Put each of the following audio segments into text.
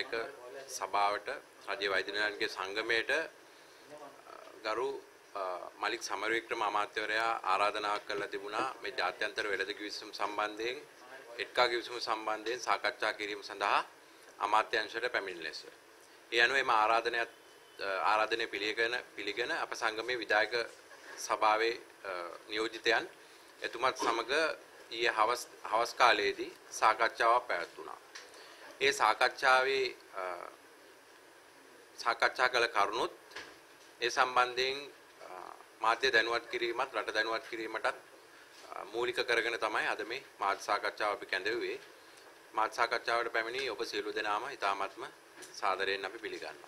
විධායක සභාවට රජයේ වෛද්‍යවරුන්ගේ සංගමයට ගරු මලික් සමරවික්‍රම අමාත්‍යවරයා ආරාධනා කළා තිබුණා මේ ජාත්‍යන්තර වෙළඳ කිවිසුම් සම්බන්ධයෙන් එක්කා කිවිසුම් සම්බන්ධයෙන් සාකච්ඡා කිරීම සඳහා අමාත්‍යාංශයට පැමිණ ලෙස. ඒ අනුව එම ආරාධනය පිළිගෙන අප සංගමේ විධායක සභාවේ නියෝජිතයන් එතුමත් සමග ඊයේ හවස් කාලයේදී සාකච්ඡාවක් පැවැත්වුණා. ඒ සාකච්ඡා කළ කරුණුත් ඒ සම්බන්ධයෙන් මාධ්‍ය දැනුවත් කිරීමත් රට දැනුවත් කිරීමටත් මූලික කරගෙන තමයි අද මේ මාධ්‍ය සාකච්ඡාව අපි කැඳවුවේ. මාධ්‍ය සාකච්ඡාවට පැමිණි ඔබ සියලු දෙනාම ඉතාමත්ම සාදරයෙන් අපි පිළිගන්නවා.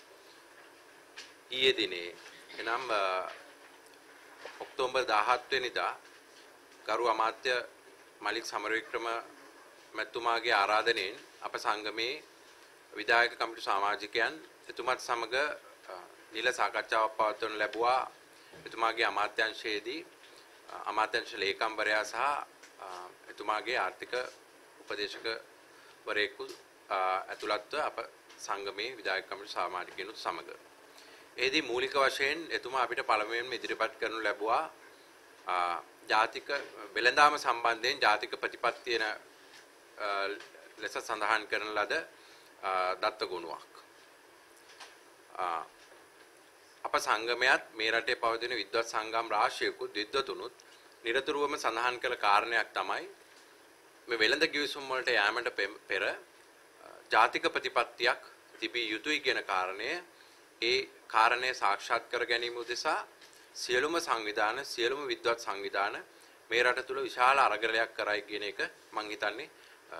ඊයේ දිනේ එනම් ඔක්තෝබර් 17 වෙනිදා ගරු අමාත්‍ය මලික් සමරවික්‍රම මැතිතුමාගේ ආරාධනෙන් අප සංගමේ විධායක කමිටු සමාජිකයන් එතුමත් සමග නිල සාකච්ඡාවක් පවත්වනු ලැබුවා. එතුමාගේ අමාත්‍යාංශයේදී අමාත්‍යාංශ ලේකම්වරයා සහ එතුමාගේ ආර්ථික උපදේශකවරයෙකු ඇතුළත්ව අප සංගමේ විධායක කමිටු සමාජිකයනුත් සමග. එෙහිදී මූලික වශයෙන් එතුමා අපිට පළමුවෙන්ම ඉදිරිපත් කරනු ලැබුවා ජාතික වෙළඳාම සම්බන්ධයෙන් ජාතික ප්‍රතිපත්තියන ලෙස සඳහන් කරන ලද දත්ත ගුණයක්. අප සංගමයත් මේ රටේ පවතින විද්වත් සංගම් රාශියකුත් විද්වතුනුත් නිරතුරුවම සඳහන් කළ කාරණයක් තමයි මේ වෙළඳ කිවිසුම් වලට යෑමට පෙර ජාතික ප්‍රතිපත්තියක් තිබිය යුතුයි කියන කාරණය. ඒ කාරණය සාක්ෂාත් කර ගැනීම උදෙසා සියලුම සංවිධාන සියලුම විද්වත් සංවිධාන මේ රට තුල විශාල අරගලයක් කරයි කියන එක මම හිතන්නේ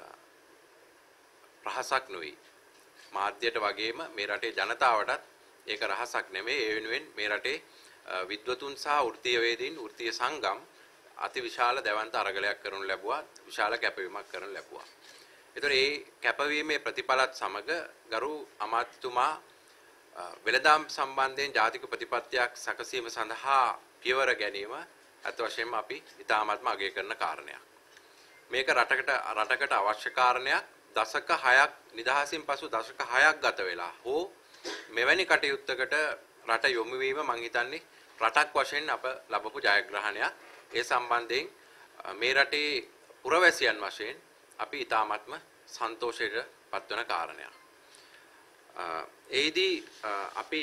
රහසක් නෙවෙයි. මාධ්‍යයට වගේම මේ රටේ ජනතාවටත් ඒක රහසක් නෙමෙයි. ඒ වෙනුවෙන් මේ රටේ විද්වතුන් සහ වෘත්තීයවේදීන් වෘත්තීය සංගම් අති විශාල දැවන්ත අරගලයක් කරනු ලැබුවා. විශාල කැපවීමක් කරනු ලැබුවා. ඒතර මේ කැපවීමේ ප්‍රතිඵලත් සමග ගරු අමාත්‍යතුමා වෙළඳාම් සම්බන්ධයෙන් ජාතික ප්‍රතිපත්තියක් සැකසීම සඳහා පියවර ගැනීම අත් වශයෙන්ම අපි ඉතාමත්ම අගය කරන කාරණයක්. මේක රටකට අවශ්‍ය කාරණයක්. දශක 6ක් නිදහසින් පසු දශක 6ක් ගත වෙලා හෝ මෙවැනි කටයුත්තකට රට යොමු වීම මම හිතන්නේ රටක් වශයෙන් අප ලැබපු ජයග්‍රහණයක්. ඒ සම්බන්ධයෙන් මේ රටේ පුරවැසියන් වශයෙන් අපි ඉතාමත්ම සන්තෝෂයට පත්වන කාරණයක්. එෙහිදී අපි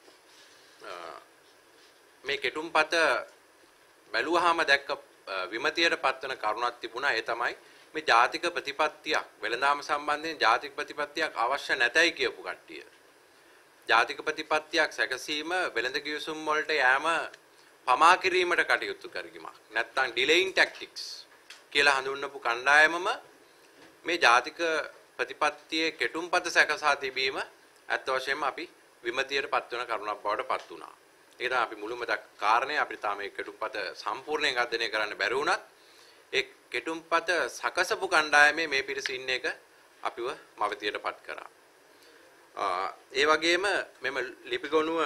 මේ කෙටුම්පත බැලුවාම දැක්ක විමතියට පත්වන කරුණක් තිබුණා. ඒ තමයි මේ ජාතික ප්‍රතිපත්තියක් වෙළඳාම සම්බන්ධයෙන් ජාතික ප්‍රතිපත්තියක් අවශ්‍ය නැතයි කියපු කට්ටිය. ජාතික ප්‍රතිපත්තියක් සැකසීම වෙළඳ කිවිසුම් වලට යෑම පමා කිරීමට කටයුතු කිරීමක්. නැත්නම් ඩිලේයින් ටැක්ටික්ස් කියලා හඳුන්වපු කණ්ඩායමම මේ ජාතික ප්‍රතිපත්තියේ කෙටුම්පත සැකසා තිබීම අත් වශයෙන්ම අපි විමතියට පත්වන කරුණක් බවට පත් වුණා. ඒක තමයි අපි මුලින්ම දැක්ක කාරණේ. අපිට තාම මේ කෙටුම්පත සම්පූර්ණයෙන් අධ්‍යයනය කරන්න බැරි වුණත් ඒ කෙටුම්පත සකසපු කණ්ඩායමේ මේ පිරිස ඉන්න එක අපිව මවතියට පත් කරා. ඒ වගේම මෙම ලිපිගොනුව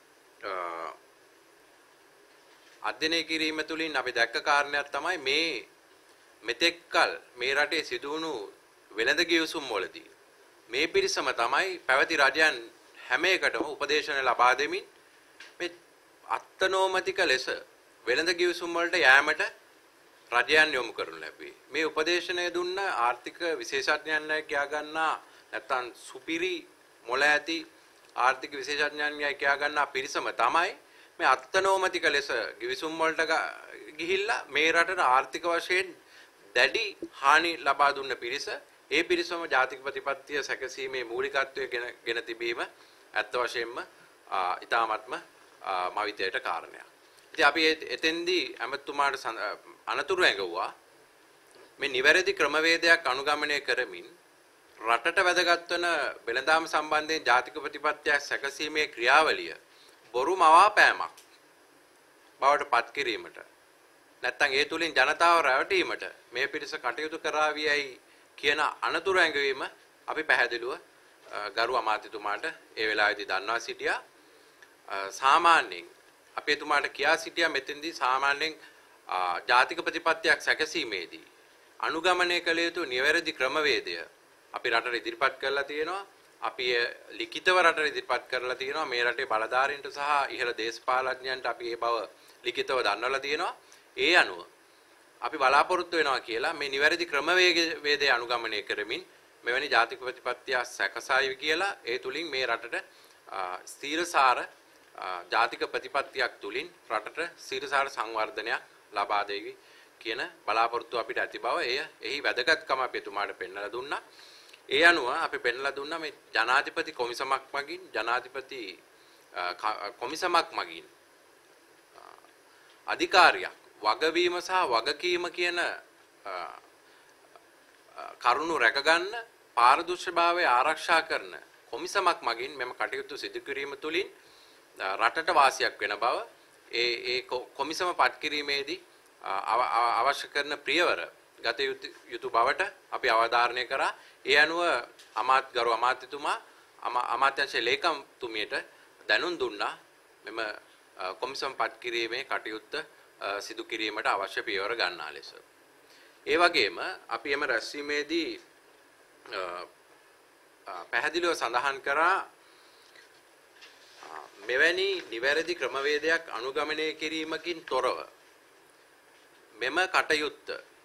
අධ්‍යයනය කිරීම තුළින් අපි දැක්ක කාරණයක් තමයි මේ මෙතෙක්කල් මේ රටේ සිදුවුණු වෙළඳ කිවිසුම් වලදී මේ පිරිසම තමයි පැවති රජයන් හැම එකටම උපදේශන ලබා දෙමින් මේ අත්නෝමතික ලෙස වෙළඳ කිවිසුම් වලට යෑමට රජයන් යොමු කරනු ලැබුවේ. මේ උපදේශනය දුන්න ආර්ථික විශේෂඥයන් කියා ගන්නා නැත්නම් සුපිරි මොළ ඇති ආර්ථික විශේෂඥයන් කියා ගන්නා පිරිසම තමයි මේ අත්නෝමතික ලෙස කිවිසුම් වලට ගිහිල්ලා මේ රටට ආර්ථික වශයෙන් දැඩි හානි ලබා දුන්න පිරිස. ඒ පිරිසම ජාතික ප්‍රතිපත්තිය සැකසීමේ මූලිකත්වය ගෙන තිබීම ඇත්ත වශයෙන්ම ඉතාමත්ම මවිතයට කාරණයක්. ඉතින් අපි එතෙන්දී ඇමතුමාට අනතුරු ඇඟවුවා මේ නිවැරදි ක්‍රමවේදයක් අනුගමනය කරමින් රටට වැදගත් වන වෙළඳාම සම්බන්ධයෙන් ජාතික ප්‍රතිපත්තියක් සැකසීමේ ක්‍රියාවලිය බොරු මවාපෑමක් බවට පත් කිරීමට නැත්නම් ඒ තුලින් ජනතාව රැවටීමට මේ පිරිස කටයුතු කරાવીයි කියන අනතුරු ඇඟවීම අපි පැහැදිලිව ගරු අමාත්‍යතුමාට ඒ වෙලාවේදී දන්වා සිටියා. සාමාන්‍යයෙන් අපි එතුමාට කියා සිටියා මෙතෙන්දී සාමාන්‍යයෙන් ජාතික ප්‍රතිපත්තියක් සැකසීමේදී අනුගමනය කළ යුතු නිවැරදි ක්‍රමවේදය අපි රටට ඉදිරිපත් කරලා තියෙනවා. අපි ලිඛිතව රටට ඉදිරිපත් කරලා තියෙනවා මේ රටේ බලධාරීන්ට සහ ඉහළ දේශපාලඥයන්ට අපි ඒ බව ලිඛිතව දන්වලා තියෙනවා. ඒ අනුව අපි බලාපොරොත්තු වෙනවා කියලා මේ නිවැරදි ක්‍රමවේදය අනුගමනය කරමින් මෙවැනි ජාතික ප්‍රතිපත්තිය සැකසායි කියලා ඒ තුලින් මේ රටට ස්ථීරසාර ජාතික ප්‍රතිපත්තියක් තුලින් රටට ස්ථීරසාර සංවර්ධනයක් ලබා දෙවි කියන බලාපොරොත්තු අපිට ඇති බව එහි වැදගත්කම අපි එතුමාට පෙන්වලා දුන්නා. ඒ අනුව අපි පෙන්වලා දුන්නා මේ ජනාධිපති කොමිසමක් මගින් ජනාධිපති කොමිසමක් මගින් අධිකාරියක් වගවීම සහ වගකීම කියන කරුණු රැකගන්න පාරදර්ශභාවය ආරක්ෂා කරන කොමිසමක් මගින් මෙම කටයුතු සිදු කිරීම තුළින් රටට වාසියක් වෙන බව ඒ කොමිසම පත් කිරීමේදී අවශ්‍ය කරන ප්‍රියවර ගත යුතු බවට අපි අවධාරණය කරා. ඒ අනුව ගරු අමාත්‍යතුමා අමාත්‍යාංශ ලේකම්තුමියට දැනුම් දුන්නා මෙම කොමිසම පත් කිරීමේ කටයුත්ත සිදු කිරීමට අවශ්‍ය පියවර ගන්නා ලෙස. ඒ වගේම අපි එම රැස්වීමේදී පැහැදිලිව සඳහන් කරා මෙවැනි නිවැරදි ක්‍රමවේදයක් අනුගමනය කිරීමකින් තොරව මෙම කටයුත්ත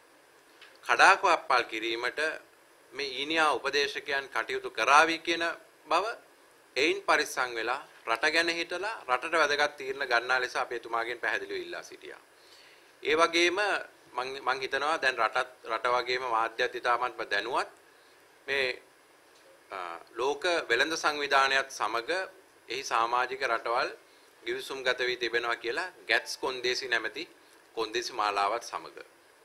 කඩාකප්පල් කිරීමට මේ ඊනියා උපදේශකයන් කටයුතු කරાવી කියන බව එයින් පරිස්සම් වෙලා රට ගැන හිතලා රටට වැදගත් තීරණ ගන්නා ලෙස අපි එතුමාගෙන් පැහැදිලිව ඉල්ලා සිටියා. ඒ වගේම මම හිතනවා දැන් රට වගේම මාධ්‍යත් ඉතාමත්ම දැනුවත් මේ ලෝක වෙළඳ සංවිධානයත් සමග එහි සමාජික රටවල් ගිවිසුම්ගත වී තිබෙනවා කියලා ගැට්ස් කොන්දේසි නැමැති කොන්දේසි මාලාවත් සමග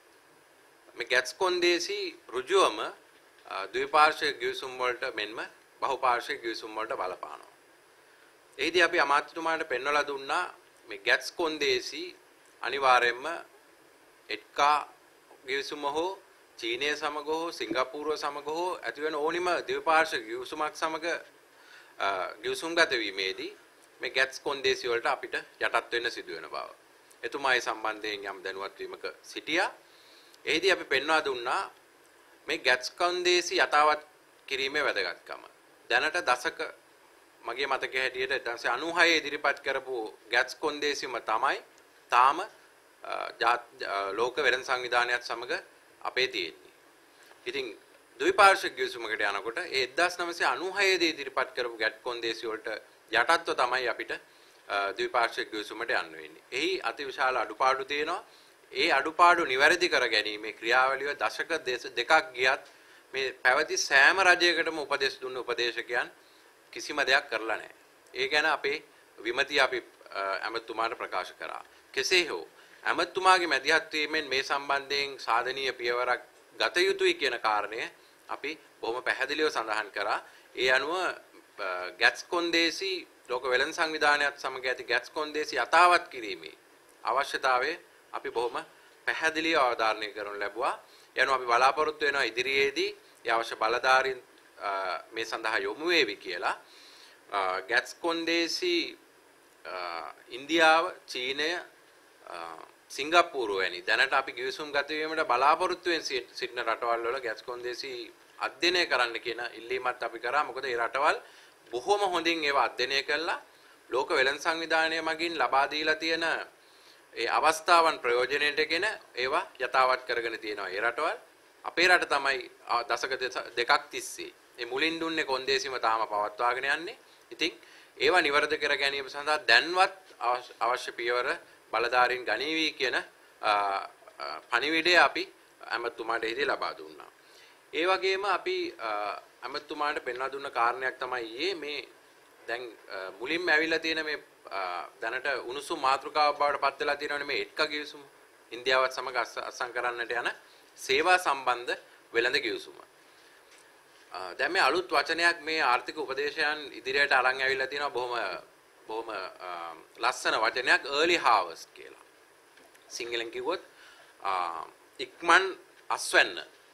මේ ගැට්ස් කොන්දේසි ඍජුවම ද්විපාර්ශ්වික ගිවිසුම් වලට මෙන්ම බහුපාර්ශ්වික ගිවිසුම් වලට බලපානවා. එහිදී අපි අමාත්‍යතුමාට පෙන්වලා දුන්නා මේ ගැට්ස් කොන්දේසි අනිවාර්යයෙන්ම එක්කා ගිවිසුම හෝ චීනය සමග හෝ සිංගප්පූරුව සමග හෝ ඇතිවන ඕනිම ද්විපාර්ශ්වික ගිවිසුමක් සමග ගිවිසුම්ගත වීමේදී මේ ගැට්ස් කොන්දේසි වලට අපිට යටත් වෙන්න සිදු වෙන බව. එතුමා ඒ සම්බන්ධයෙන් යම් දැනුවත් වීමක සිටියා. එහිදී අපි පෙන්වා දුන්නා මේ ගැට්ස් කොන්දේසි යථාවත් කිරීමේ වැදගත්කම. දැනට දශක මගේ මතකයේ හැටියට 1996 ඉදිරිපත් කරපු ගැට්ස් කොන්දේසිම තමයි තාම ලෝක වෙළඳ සංවිධානයත් සමග අපේ තියෙන්නේ. ඉතින් ද්විපාර්ශ්වික ගිවිසුමකට යනකොට ඒ 1996 දී ඉදිරිපත් කරපු ගැට් කොන්දේසි වලට යටත්ව තමයි අපිට ද්විපාර්ශ්වික ගිවිසුමට යන්න වෙන්නේ. එහි අතිවිශාල අඩුපාඩු තියෙනවා. ඒ අඩුපාඩු නිවැරදි කර ගැනීමේ ක්‍රියාවලිය දශක දෙකක් ගියත් මේ පැවති සෑම රජයකටම උපදෙස් දුන්න උපදේශකයන් කිසිම දෙයක් කරලා නැහැ. ඒ ගැන අපේ විමතිය අපි ඇමතුමාට ප්‍රකාශ කරා. කෙසේ හෝ ඇමතුමාගේ මැදිහත් වීමෙන් මේ සම්බන්ධයෙන් සාධනීය පියවරක් ගත යුතුයි කියන කාරණය අපි බොහොම පැහැදිලිව සඳහන් කරා. ඒ අනුව ගැට්ස් කොන්දේසි ලෝක වෙළඳ සංවිධානයත් සමග ඇති ගැට්ස් කොන්දේසි යථාවත් කිරීමේ අවශ්‍යතාවය අපි බොහොම පැහැදිලිව අවධාරණය කරනු ලැබුවා. ඒ අනුව අපි බලාපොරොත්තු වෙනවා ඉදිරියේදී ඒ අවශ්‍ය බලධාරීන් මේ සඳහා යොමු වේවි කියලා. ගැට්ස් කොන්දේසි ඉන්දියාව, චීනය, සිංගප්පූරුව වැනි දැනට අපි ගිවිසුම් ගත වීමට බලාපොරොත්තු වෙන සිටින රටවල් වල ගැට්ස් කොන්දේසි අධ්‍යයනය කරන්න කියන ඉල්ලීමත් අපි කරා. මොකද මේ රටවල් බොහොම හොඳින් ඒවා අධ්‍යයනය කළා ලෝක වෙළඳ සංවිධානය මගින් ලබා දීලා තියෙන ඒ අවස්ථාවන් ප්‍රයෝජනෙටගෙන ඒවා යථාවත් කරගෙන තියෙනවා. ඒ රටවල් අපේ රට තමයි දශක දෙකක් තිස්සේ මේ මුලින් දුන්නේ කොන්දේසිම තාම පවත්වාගෙන යන්නේ. ඉතින් ඒවා නිවැරදි කර ගැනීම සඳහා දැන්වත් අවශ්‍ය පියවර බලධාරීන් ගනීවි කියන පණිවිඩය අපි ඇමතුමාට ඉදී ලබා දුන්නා. ඒ වගේම අපි ඇමතුමාට පෙන්වා දුන්න කාරණයක් තමයි මේ දැන් මුලින්ම ඇවිල්ලා තියෙන මේ දැනට උණුසුම් මාතෘකාවක් බවට පත් වෙලා තියෙනවනේ මේ එක්ක ගිවිසුම. ඉන්දියාවත් සමග අත්සන් කරන්නට යන සේවා සම්බන්ධ වෙළඳ ගිවිසුම. දැන් මේ අලුත් වචනයක් මේ ආර්ථික උපදේශයන් ඉදිරියට අරන් ඇවිල්ලා තියෙනවා බොහොම ලස්සන වචනයක් early harvest කියලා. සිංහලෙන් කිව්වොත් ඉක්මන් අස්වැන්න.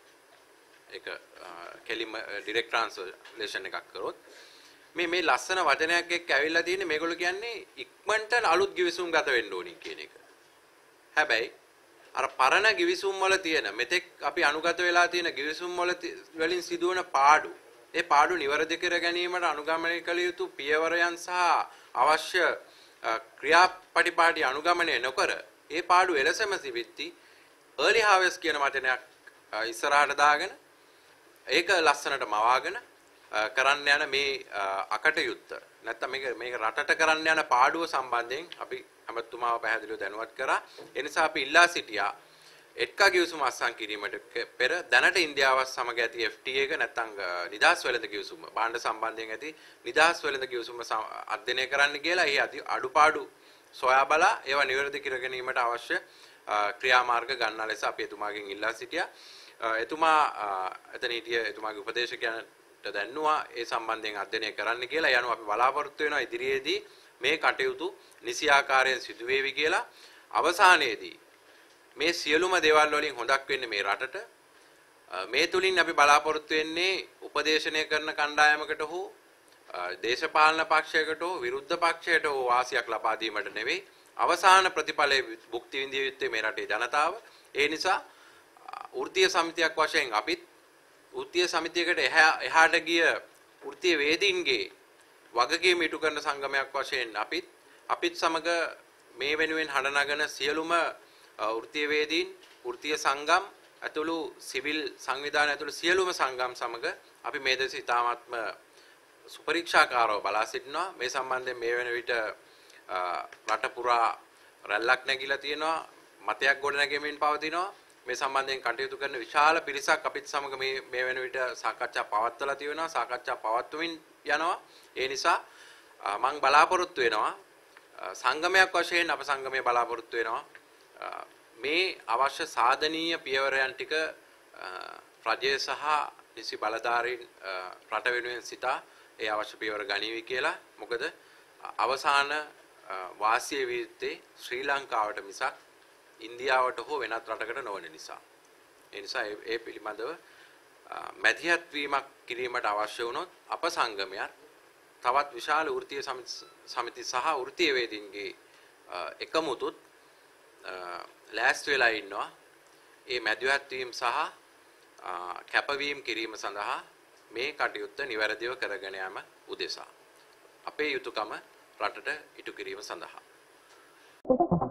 ඒක කෙලිම ඩිරෙක්ට් ට්‍රාන්ස්ලේෂන් එකක් කරොත් මේ ලස්සන වචනයක් එක්ක ඇවිල්ලා තියෙන්නේ මේගොල්ලෝ කියන්නේ ඉක්මනට අලුත් ගිවිසුම් ගත වෙන්න ඕනි කියන එක. හැබැයි අර පරණ ගිවිසුම් වල තියෙන මෙතෙක් අපි අනුගත වෙලා තියෙන ගිවිසුම් වලින් සිදුවන පාඩු ඒ පාඩු නිවැරදි කර ගැනීමට අනුගමනය කළ යුතු පියවරයන් සහ අවශ්‍ය ක්‍රියාපටිපාටි අනුගමනය නොකර ඒ පාඩු එලෙසම සිවිත්ති early harvest කියන වචනයක් ඉස්සරහට දාගෙන ඒක ලස්සනට මවාගෙන කරන්න යන මේ අකටයුත්ත නැත්නම් මේක රටට කරන්න යන පාඩුව සම්බන්ධයෙන් අපි අමතුමාව පැහැදිලිව දැනුවත් කරා. ඒ නිසා අපි ඉල්ලා සිටියා එක්කා ගිවිසුම අත්සන් කිරීමට පෙර දැනට ඉන්දියාවත් සමග ඇති FTA එක නැත්නම් නිදහස් වෙළඳ ගිවිසුම භාණ්ඩ සම්බන්ධයෙන් ඇති නිදහස් වෙළඳ ගිවිසුම අධ්‍යයනය කරන්න කියලා එහි අඩුපාඩු සොයා බලා ඒවා නිවැරදි කර ගැනීමට අවශ්‍ය ක්‍රියාමාර්ග ගන්නා ලෙස අපි එතුමාගෙන් ඉල්ලා සිටියා. එතුමා එතන හිටිය එතුමාගේ උපදේශකයන්ට දැන්නුවා ඒ සම්බන්ධයෙන් අධ්‍යයනය කරන්න කියලා. යනු අපි බලාපොරොත්තු වෙනවා ඉදිරියේදී මේ කටයුතු නිසි ආකාරයෙන් සිදු වේවි කියලා. අවසානයේදී මේ සියලුම දේවල් වලින් හොඳක් වෙන්නේ මේ රටට. මේ තුලින් අපි බලාපොරොත්තු වෙන්නේ උපදේශනය කරන කණ්ඩායමකට හෝ දේශපාලන පක්ෂයකට හෝ විරුද්ධ පක්ෂයට හෝ වාසියක් ලබා දීමට නෙවෙයි. අවසාන ප්‍රතිඵලයේ භුක්ති විඳිය යුත්තේ මේ රටේ ජනතාව. ඒ නිසා වෘත්තීය සමිතියක් වශයෙන් අපිත් වෘත්තීය සමිතියකට එහාට ගිය වෘත්තීය වේදීන්ගේ වගකීම ඉටු කරන සංගමයක් වශයෙන් අපිත් සමග මේ වෙනුවෙන් හඬ නගන සියලුම වෘත්තීය වේදීන් වෘත්තීය සංගම් ඇතුළු සිවිල් සංවිධාන ඇතුළු සියලුම සංගම් සමග අපි මේ දෙස ඉතාමත්ම සුපරීක්ෂාකාරව බලා සිටිනවා. මේ සම්බන්ධයෙන් මේ වෙන විට රට පුරා රැල්ලක් නැගිලා තියෙනවා, මතයක් ගොඩ නැගෙමින් පවතිනවා. මේ සම්බන්ධයෙන් කටයුතු කරන විශාල පිරිසක් අපිත් සමග මේ වෙන විට සාකච්ඡා පවත්වලා තියෙනවා, සාකච්ඡා පවත්වමින් යනවා. ඒ නිසා මම බලාපොරොත්තු වෙනවා සංගමයක් වශයෙන් අප සංගමයේ බලාපොරොත්තු වෙනවා මේ අවශ්‍ය සාධනීය පියවරයන් ටික රජය සහ නිසි බලධාරීන් රට වෙනුවෙන් සිතා ඒ අවශ්‍ය පියවර ගනිවි කියලා. මොකද අවසාන වාසිය විත්තේ ශ්‍රී ලංකාවට මිසක් ඉන්දියාවට හෝ වෙනත් රටකට නොවන නිසා. ඒ නිසා ඒ පිළිබඳව මැදිහත් වීමක් කිරීමට අවශ්‍ය වුණොත් අප සංගමයක් තවත් විශාල වෘත්තීය සමිති සහ වෘත්තීය වේදීන්ගේ එකමුතුත් ලෑස්ති වෙලා ඉන්නවා. ඒ මැදිහත් වීම සහ කැපවීම කිරීම සඳහා මේ කටයුත්ත නිවැරදිව කරගෙන යාම උදෙසා අපේ යුතුයකම රටට ඉටු කිරීම සඳහා